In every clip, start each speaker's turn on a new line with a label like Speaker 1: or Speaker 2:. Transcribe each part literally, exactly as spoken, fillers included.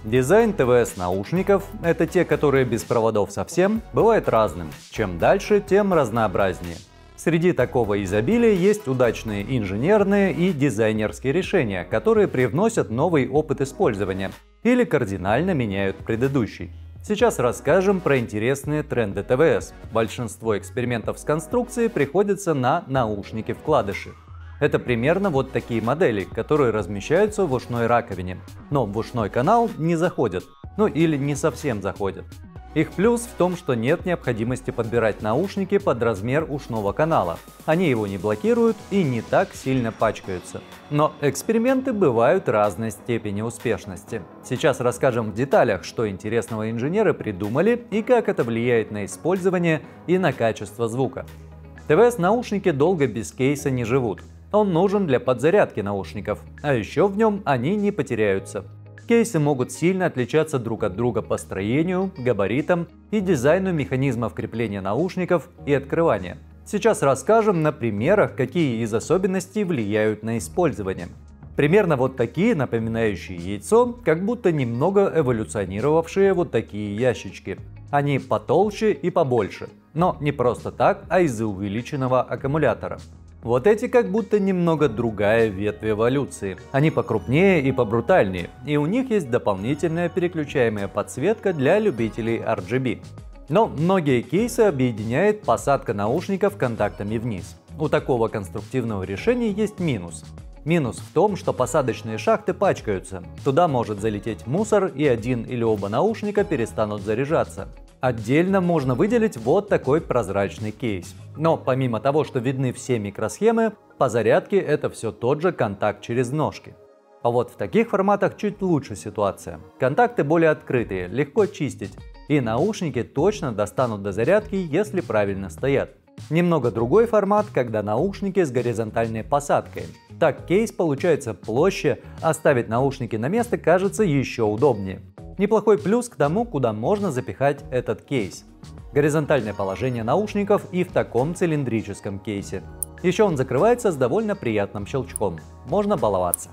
Speaker 1: Дизайн тэ вэ эс-наушников, это те, которые без проводов совсем, бывает разным. Чем дальше, тем разнообразнее. Среди такого изобилия есть удачные инженерные и дизайнерские решения, которые привносят новый опыт использования или кардинально меняют предыдущий. Сейчас расскажем про интересные тренды тэ вэ эс. Большинство экспериментов с конструкцией приходится на наушники-вкладыши. Это примерно вот такие модели, которые размещаются в ушной раковине, но в ушной канал не заходят, ну или не совсем заходят. Их плюс в том, что нет необходимости подбирать наушники под размер ушного канала. Они его не блокируют и не так сильно пачкаются. Но эксперименты бывают разной степени успешности. Сейчас расскажем в деталях, что интересного инженеры придумали и как это влияет на использование и на качество звука. тэ вэ эс-наушники долго без кейса не живут. Он нужен для подзарядки наушников, а еще в нем они не потеряются. Кейсы могут сильно отличаться друг от друга по строению, габаритам и дизайну механизмов крепления наушников и открывания. Сейчас расскажем на примерах, какие из особенностей влияют на использование. Примерно вот такие, напоминающие яйцо, как будто немного эволюционировавшие вот такие ящички. Они потолще и побольше, но не просто так, а из-за увеличенного аккумулятора. Вот эти как будто немного другая ветвь эволюции. Они покрупнее и побрутальнее, и у них есть дополнительная переключаемая подсветка для любителей ар джи би. Но многие кейсы объединяет посадка наушников контактами вниз. У такого конструктивного решения есть минус. Минус в том, что посадочные шахты пачкаются. Туда может залететь мусор, и один или оба наушника перестанут заряжаться. Отдельно можно выделить вот такой прозрачный кейс. Но помимо того, что видны все микросхемы, по зарядке это все тот же контакт через ножки. А вот в таких форматах чуть лучше ситуация. Контакты более открытые, легко чистить, и наушники точно достанут до зарядки, если правильно стоят. Немного другой формат, когда наушники с горизонтальной посадкой. Так кейс получается площе, а ставить наушники на место кажется еще удобнее. Неплохой плюс к тому, куда можно запихать этот кейс. Горизонтальное положение наушников и в таком цилиндрическом кейсе. Еще он закрывается с довольно приятным щелчком. Можно баловаться.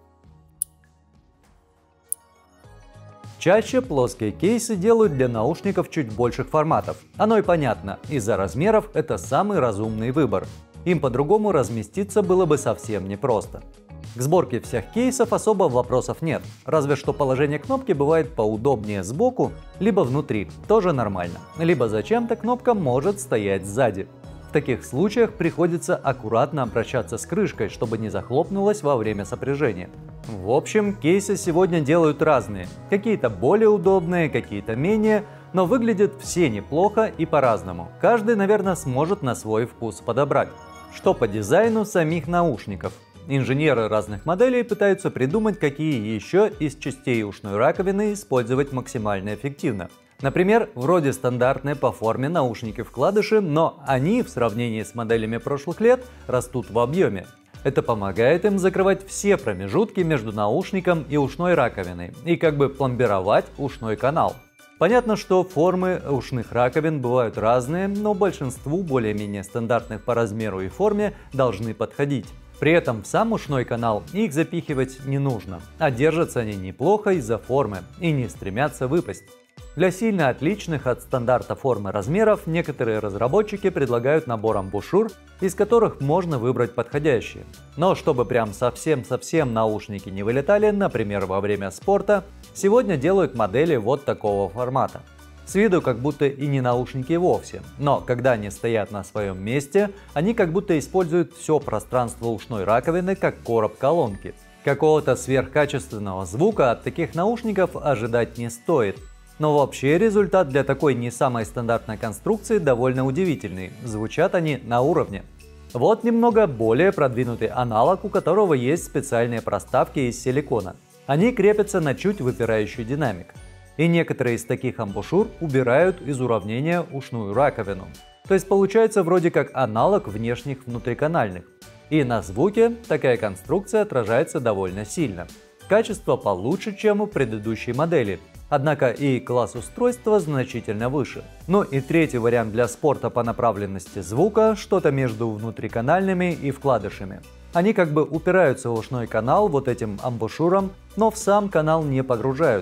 Speaker 1: Чаще плоские кейсы делают для наушников чуть больших форматов. Оно и понятно, из-за размеров это самый разумный выбор. Им по-другому разместиться было бы совсем непросто. К сборке всех кейсов особо вопросов нет, разве что положение кнопки бывает поудобнее сбоку, либо внутри, тоже нормально, либо зачем-то кнопка может стоять сзади. В таких случаях приходится аккуратно обращаться с крышкой, чтобы не захлопнулась во время сопряжения. В общем, кейсы сегодня делают разные, какие-то более удобные, какие-то менее, но выглядят все неплохо и по-разному. Каждый, наверное, сможет на свой вкус подобрать. Что по дизайну самих наушников? Инженеры разных моделей пытаются придумать, какие еще из частей ушной раковины использовать максимально эффективно. Например, вроде стандартные по форме наушники-вкладыши, но они в сравнении с моделями прошлых лет растут в объеме. Это помогает им закрывать все промежутки между наушником и ушной раковиной и как бы пломбировать ушной канал. Понятно, что формы ушных раковин бывают разные, но большинству более-менее стандартных по размеру и форме должны подходить. При этом в сам ушной канал их запихивать не нужно, а держатся они неплохо из-за формы и не стремятся выпасть. Для сильно отличных от стандарта формы размеров некоторые разработчики предлагают набор амбушюр, из которых можно выбрать подходящие. Но чтобы прям совсем-совсем наушники не вылетали, например, во время спорта, сегодня делают модели вот такого формата. С виду как будто и не наушники вовсе, но когда они стоят на своем месте, они как будто используют все пространство ушной раковины как короб колонки. Какого-то сверхкачественного звука от таких наушников ожидать не стоит. Но вообще результат для такой не самой стандартной конструкции довольно удивительный, звучат они на уровне. Вот немного более продвинутый аналог, у которого есть специальные проставки из силикона. Они крепятся на чуть выпирающий динамик. И некоторые из таких амбушюр убирают из уравнения ушную раковину. То есть получается вроде как аналог внешних внутриканальных. И на звуке такая конструкция отражается довольно сильно. Качество получше, чем у предыдущей модели. Однако и класс устройства значительно выше. Ну и третий вариант для спорта по направленности звука, что-то между внутриканальными и вкладышами. Они как бы упираются в ушной канал вот этим амбушюром, но в сам канал не погружаются.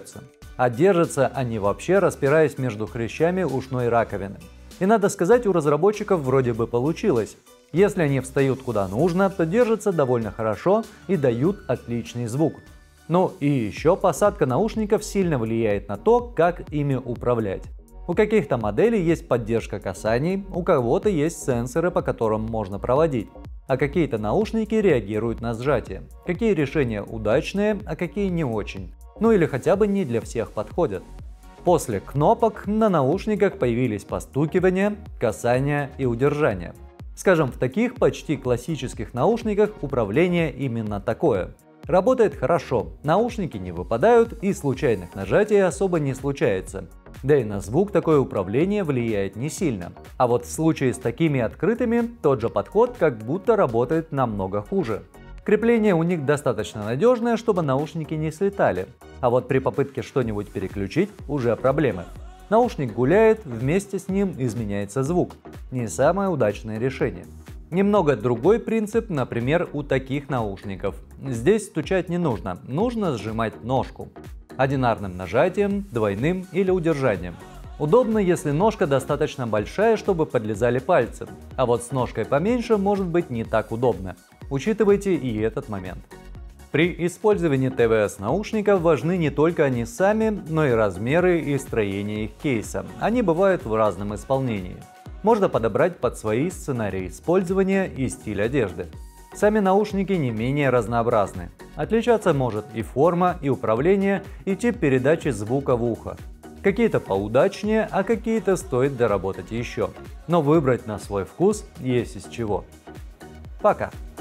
Speaker 1: А держатся они вообще, распираясь между хрящами ушной раковины. И надо сказать, у разработчиков вроде бы получилось. Если они встают куда нужно, то держатся довольно хорошо и дают отличный звук. Ну и еще посадка наушников сильно влияет на то, как ими управлять. У каких-то моделей есть поддержка касаний, у кого-то есть сенсоры, по которым можно проводить, а какие-то наушники реагируют на сжатие. Какие решения удачные, а какие не очень. Ну или хотя бы не для всех подходят. После кнопок на наушниках появились постукивание, касание и удержание. Скажем, в таких почти классических наушниках управление именно такое. Работает хорошо, наушники не выпадают и случайных нажатий особо не случается. Да и на звук такое управление влияет не сильно. А вот в случае с такими открытыми тот же подход как будто работает намного хуже. Крепление у них достаточно надежное, чтобы наушники не слетали. А вот при попытке что-нибудь переключить уже проблемы. Наушник гуляет, вместе с ним изменяется звук. Не самое удачное решение. Немного другой принцип, например, у таких наушников. Здесь стучать не нужно, нужно сжимать ножку. Одинарным нажатием, двойным или удержанием. Удобно, если ножка достаточно большая, чтобы подлезали пальцы, а вот с ножкой поменьше может быть не так удобно. Учитывайте и этот момент. При использовании тэ вэ эс наушников важны не только они сами, но и размеры и строение их кейса. Они бывают в разном исполнении. Можно подобрать под свои сценарии использования и стиль одежды. Сами наушники не менее разнообразны. Отличаться может и форма, и управление, и тип передачи звука в ухо. Какие-то поудачнее, а какие-то стоит доработать еще. Но выбрать на свой вкус есть из чего. Пока!